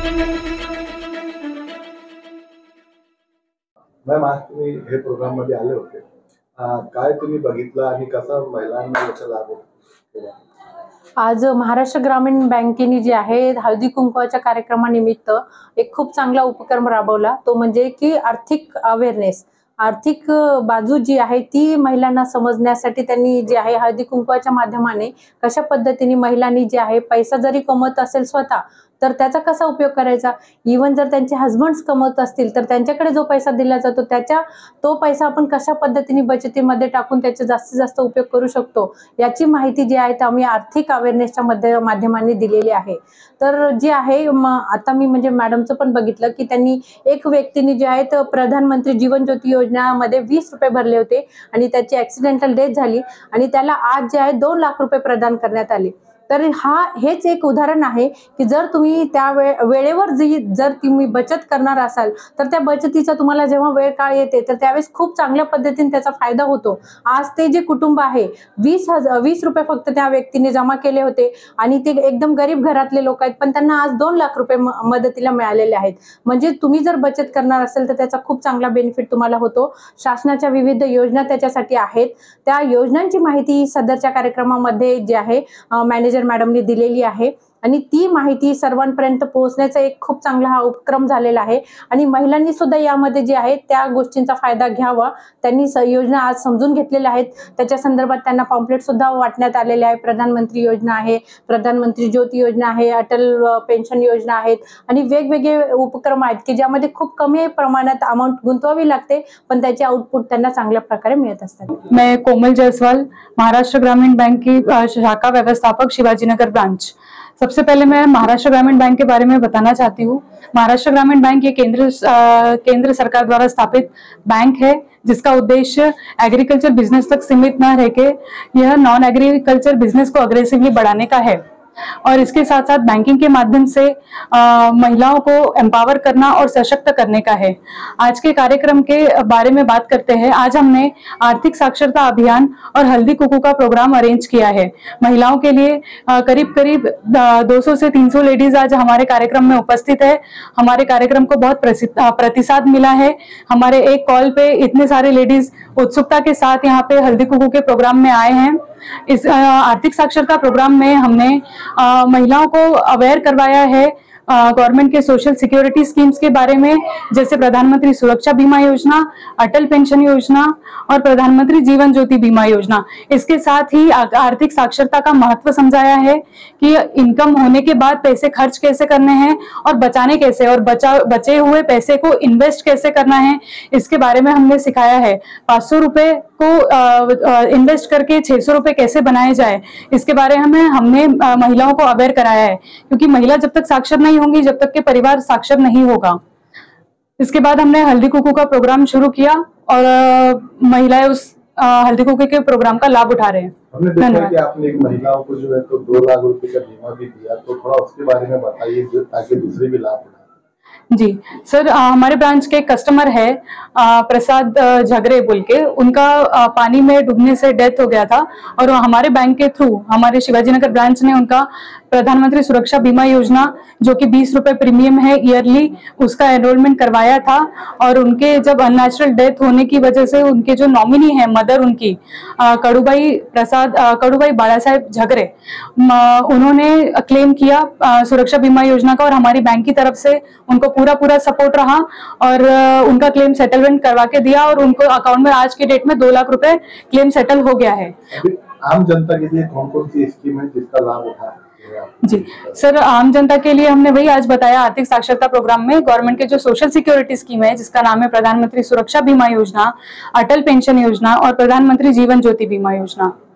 Ma'am, आज तुम्ही हे programme मध्ये आले होते, काय तुम्ही बघितलं आणि कसा महिलांना याचा लाभ होतो? आज महाराष्ट्र ग्रामीण बँकेने जे आहे हळदी कुंकवाच्या कार्यक्रमानिमित्त एक खूप चांगला उपक्रम राबवला, तो म्हणजे की आर्थिक अवेअरनेस, आर्थिक बाजू जी आहे ती महिलांना समजण्यासाठी त्यांनी जे आहे हळदी कुंकवाच्या माध्यमाने कशा पद्धतीने महिलांनी जे आहे पैसा जरी कमवत असेल स्वतः तर त्याचा कसा उपयोग करायचा, इवन जर त्यांचे हस्बंड्स कमवत असतील तर त्यांच्याकडे जो पैसा दिला जातो तो पैसा आपण कशा पद्धतीने बचतीमध्ये टाकून त्याचा जास्तीत जास्त उपयोग करू शकतो याची माहिती जी आहे आम्ही आर्थिक अवेअरनेसच्या माध्यमाने दिलेली आहे। तर जे आहे आता मी म्हणजे मॅडमचं पण बघितलं की त्यांनी एक व्यक्तीने जे आहे तर प्रधानमंत्री जीवन ज्योती योजनेमध्ये 20 रुपये भरले होते आणि त्याची ऍक्सिडेंटल डेथ झाली आणि त्याला आज जे आहे 2 लाख रुपये प्रदान करण्यात आले। तर हेच एक उदाहरण आहे की जर तुम्ही त्या वेळेवर जर तुम्ही बचत करणार असाल तर त्या बचतीचा तुम्हाला जेव्हा वेळ काळ येते तर त्यावेळेस खूप चांगल्या पद्धतीने त्याचा फायदा होतो। आज ते जे कुटुंब आहे 20 रुपये फक्त त्या व्यक्तीने जमा केले होते आणि ते एकदम गरीब घरातले लोक आहेत, पण त्यांना आज 2 लाख रुपये मदतीला मिळालेले आहेत। म्हणजे तुम्ही जर बचत करणार असेल तर त्याचा खूप चांगला बेनिफिट तुम्हाला होतो। शासनाच्या विविध योजना त्याच्यासाठी आहेत, त्या योजनांची माहिती सदरच्या कार्यक्रमामध्ये जे आहे मॅनेजर मॅडमने दिलेली आहे आणि ती माहिती सर्वांपर्यंत पोहोचण्याचा एक खूप चांगला हा उपक्रम झालेला आहे आणि महिलांनी सुद्धा यामध्ये जे आहे त्या गोष्टींचा फायदा घ्यावा। त्यांनी योजना आज समजून घेतलेल्या आहेत, त्याच्या संदर्भात त्यांना पॉम्पलेट सुद्धा वाटण्यात आलेले आहे। प्रधानमंत्री योजना आहे, प्रधानमंत्री ज्योती योजना आहे, अटल पेन्शन योजना आहेत आणि वेगवेगळे उपक्रम आहेत की ज्यामध्ये खूप कमी प्रमाणात अमाउंट गुंतवावी लागते पण त्याचे आउटपुट त्यांना चांगल्या प्रकारे मिळत असतात। मैं कोमल जायसवाल, महाराष्ट्र ग्रामीण बैंक की शाखा व्यवस्थापक शिवाजीनगर ब्रांच। सबसे पहले मैं महाराष्ट्र ग्रामीण बैंक के बारे में बताना चाहती हूँ। महाराष्ट्र ग्रामीण बैंक ये केंद्र सरकार द्वारा स्थापित बैंक है जिसका उद्देश्य एग्रीकल्चर बिजनेस तक सीमित न रह के यह नॉन एग्रीकल्चर बिजनेस को अग्रेसिवली बढ़ाने का है और इसके साथ साथ बैंकिंग के माध्यम से महिलाओं को एम्पावर करना और सशक्त करने का है। आज के कार्यक्रम के बारे में बात करते हैं। आज हमने आर्थिक साक्षरता अभियान और हल्दी कुकू का प्रोग्राम अरेंज किया है। महिलाओं के लिए करीब 200 से 300 लेडीज आज हमारे कार्यक्रम में उपस्थित है। हमारे कार्यक्रम को बहुत प्रतिसाद मिला है। हमारे एक कॉल पे इतने सारे लेडीज उत्सुकता के साथ यहाँ पे हल्दी कुकू के प्रोग्राम में आए हैं। इस आर्थिक साक्षरता प्रोग्राम में हमने महिलाओं को अवेयर करवाया है गवर्नमेंट के सोशल सिक्योरिटी स्कीम्स के बारे में, जैसे प्रधानमंत्री सुरक्षा बीमा योजना, अटल पेंशन योजना और प्रधानमंत्री जीवन ज्योति बीमा योजना। इसके साथ ही आर्थिक साक्षरता का महत्व समझाया है कि इनकम होने के बाद पैसे खर्च कैसे करने हैं और बचाने कैसे, और बचे हुए पैसे को इन्वेस्ट कैसे करना है, इसके बारे में हमने सिखाया है। 500 रुपए को इन्वेस्ट करके 600 रुपए कैसे बनाए जाए, इसके बारे में हमने महिलाओं को अवेयर कराया है, क्योंकि महिला जब तक साक्षर नहीं होंगी जब तक के परिवार साक्षर नहीं होगा। इसके बाद हमने हल्दी कुकू का प्रोग्राम शुरू किया और महिलाएं उस हल्दी कुकू के प्रोग्राम का लाभ उठा रहे हैं। हमने देखा कि आपने एक महिलाओं को जो है तो 2 लाख रुपए का बीमा भी दिया, तो थोड़ा उसके बारे में बताइए ताकि दूसरे भी लाभ उठाएं। जी सर, हमारे ब्रांच के कस्टमर है प्रसाद झगरे बोल के, उनका पानी में डूबने से डेथ हो गया था और हमारे बैंक के थ्रू हमारे शिवाजीनगर ब्रांच ने उनका प्रधानमंत्री सुरक्षा बीमा योजना जो कि 20 रुपए प्रीमियम है ईयरली, उसका एनरोलमेंट करवाया था। और उनके जब अननेचुरल डेथ होने की वजह से उनके जो नॉमिनी है मदर उनकी कड़ूबाई बाला साहेब झगरे, उन्होंने क्लेम किया सुरक्षा बीमा योजना का और हमारी बैंक की तरफ से उनको पूरा सपोर्ट रहा और उनका क्लेम सेटलमेंट करवा के दिया और उनको अकाउंट में आज के डेट में 2 लाख रुपए क्लेम सेटल हो गया है। आम जनता के लिए कौन-कौन सी स्कीम है जिसका लाभ उठा? जी सर, आम जनता के लिए हमने वही आज बताया आर्थिक साक्षरता प्रोग्राम में गवर्नमेंट के जो सोशल सिक्योरिटी स्कीम है जिसका नाम है प्रधानमंत्री सुरक्षा बीमा योजना, अटल पेंशन योजना और प्रधानमंत्री जीवन ज्योति बीमा योजना।